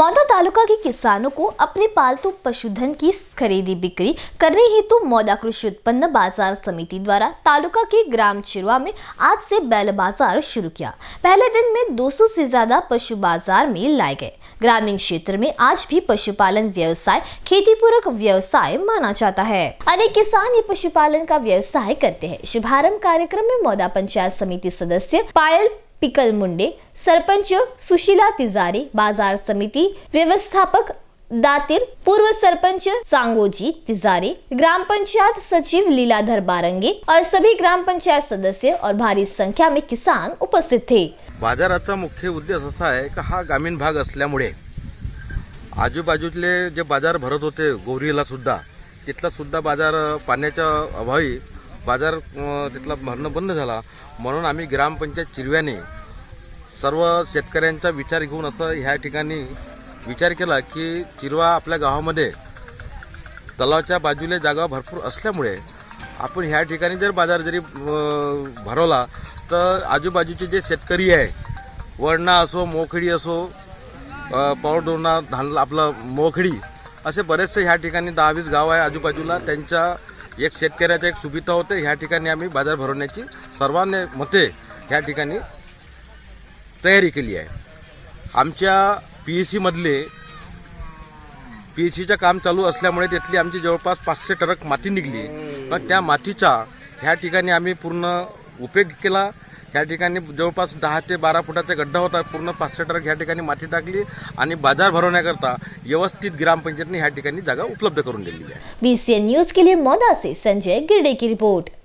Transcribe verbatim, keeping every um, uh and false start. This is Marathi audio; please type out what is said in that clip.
मौदा तालुका के किसानों को अपने पालतू पशुधन की खरीदी बिक्री करने हेतु मौदा कृषि उत्पन्न बाजार समिति द्वारा तालुका के ग्राम चिरवा में आज से बैल बाजार शुरू किया। पहले दिन में दो सौ से ज्यादा पशु बाजार में लाए गए। ग्रामीण क्षेत्र में आज भी पशुपालन व्यवसाय खेती पूरक व्यवसाय माना जाता है। अनेक किसान ये पशुपालन का व्यवसाय करते हैं। शुभारंभ कार्यक्रम में मौदा पंचायत समिति सदस्य पायल पिकल मुंडे, सरपंच सुशीला तिजारी, बाजार समिति व्यवस्थापक दातिर, पूर्व सरपंच सांगोजी तिजारी, ग्राम पंचायत सचिव लीलाधर बारंगे और सभी ग्राम पंचायत सदस्य और भारी संख्या में किसान उपस्थित थे। बाजाराचा मुख्य उद्देश असा आहे की हा ग्रामीण भाग असल्यामुळे आजूबाजूतले जे बाजार भरत होते गोरीला सुद्धा तिथला सुद्धा बाजार पाण्याच्या अभावी बाजार तिथला भरणं बंद झाला। म्हणून आम्ही ग्रामपंचायत चिरव्याने सर्व शेतकऱ्यांचा विचार घेऊन असं ह्या ठिकाणी विचार केला की चिरवा आपल्या गावामध्ये तलावाच्या बाजूला जागा भरपूर असल्यामुळे आपण ह्या ठिकाणी जर बाजार जरी भरवला तर आजूबाजूचे जे शेतकरी आहे वडना असो मोखडी असो पावडोना धान आपलं मोखडी असे बरेचसे ह्या ठिकाणी दहा वीस गाव आहे आजूबाजूला त्यांच्या एक शेतकऱ्याचा एक सुविधा होते। ह्या ठिकाणी आम्ही बाजार भरवण्याची सर्वांनी मते ह्या ठिकाणी तयारी केली आहे। आमच्या पीएसी मधले पीएसीचं काम चालू असल्यामुळे तिथली आमची जवळपास पाचशे ट्रक माती निघली। पण त्या मातीचा ह्या ठिकाणी आम्ही पूर्ण उपयोग केला। ह्या ठिकाणी जवळपास दहा ते बारा फुटाचा गड्ढा होता, पूर्ण पाचशे ट्रक ह्या ठिकाणी माती टाकली आणि बाजार भरवण्याकरता व्यवस्थित ग्रामपंचायतने ह्या ठिकाणी जागा उपलब्ध करून दिली आहे। बीसीएन न्यूज के लिए मौदा से संजय गिरडे की रिपोर्ट।